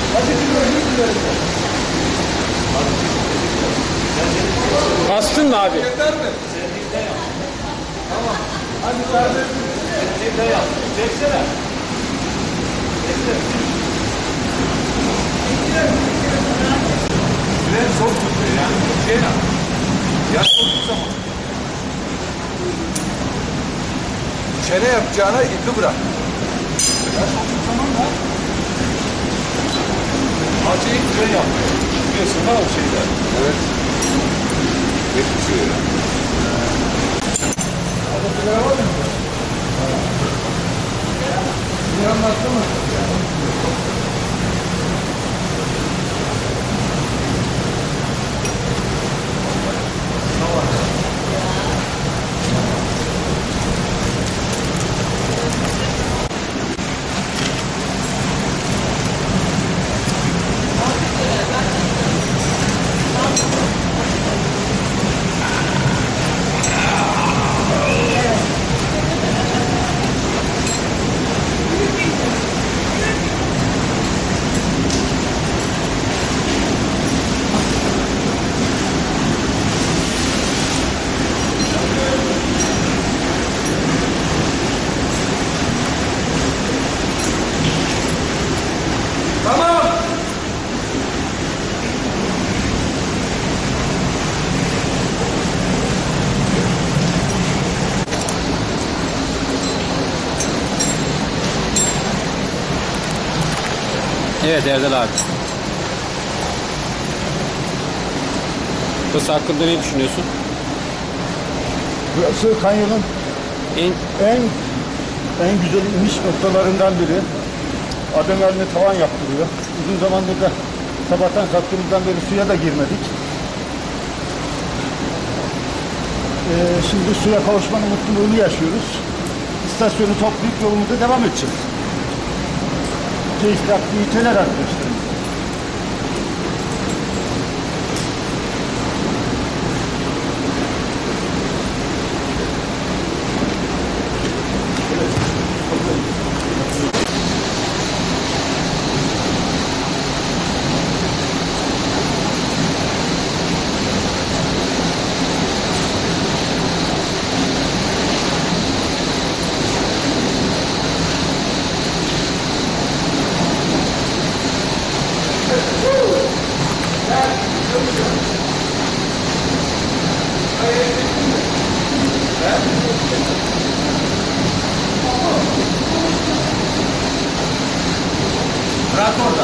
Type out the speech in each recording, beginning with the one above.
Bastın mı abi? Yeter mi? Tamam. Hadi kardeşim. Sen de yap. Çeksene. Fren çok tutuyor yani. Şey ne? Yaş olduğu zaman. Çene yapacağına ipi bırak. Yaş olduğu zaman da acayip fren yapıyor. Biliyorsun ha o şeyler. Evet. Geçmişiyor yani. Adetler var mı? Bir anlattı mı? Tamam. Evet Erdal abi. Burası hakkında ne düşünüyorsun? Burası kanyonun En en güzel iniş noktalarından biri. Adrenalini tavan yaptırıyor. Uzun zamandır da sabahtan kalktığımızdan beri suya da girmedik. Şimdi suya kavuşmanın mutluluğunu yaşıyoruz. İstasyonu toplayıp yolumuza devam edeceğiz. Keyifli aktiviteler arkadaşlar. Bırak orada.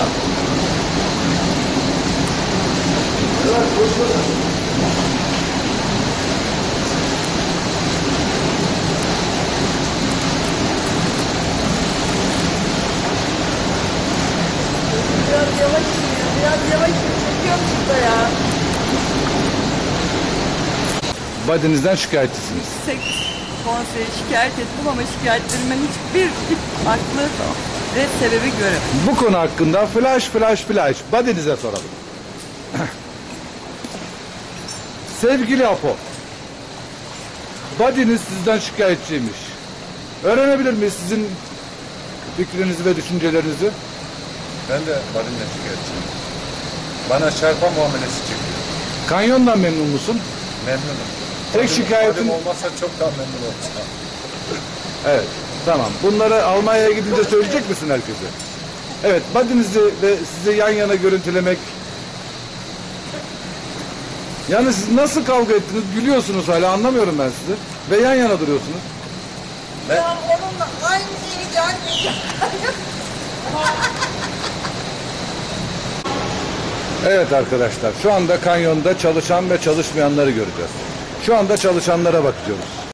Evet, boş ver. Biraz yavaş yürüyor, biraz yavaş çekiyorum şurada ya. Badinizden şikayetçisiniz. Yüksek konseye şikayet ettim ama şikayetlerimin hiçbir haklı ve sebebi göremiyorum. Bu konu hakkında flash. Badinize soralım. Sevgili Apo. Badiniz sizden şikayetçiymiş. Öğrenebilir miyiz sizin fikrinizi ve düşüncelerinizi? Ben de Badin'le şikayetçiyim. Bana çarpan muamelesi çıktı. Kanyondan memnun musun? Memnunum. Tek şikayetin... Badin olmasa çok daha memnun olacağım. Evet, tamam. Bunları Almanya'ya gidince söyleyecek misin herkese? Evet, Badinizi ve sizi yan yana görüntülemek... Yani siz nasıl kavga ettiniz? Gülüyorsunuz hala, anlamıyorum ben sizi. Ve yan yana duruyorsunuz. Ya onunla aynı yeri gelmeyeceğim. Evet arkadaşlar, şu anda kanyonda çalışan ve çalışmayanları göreceğiz. Şu anda çalışanlara bakıyoruz.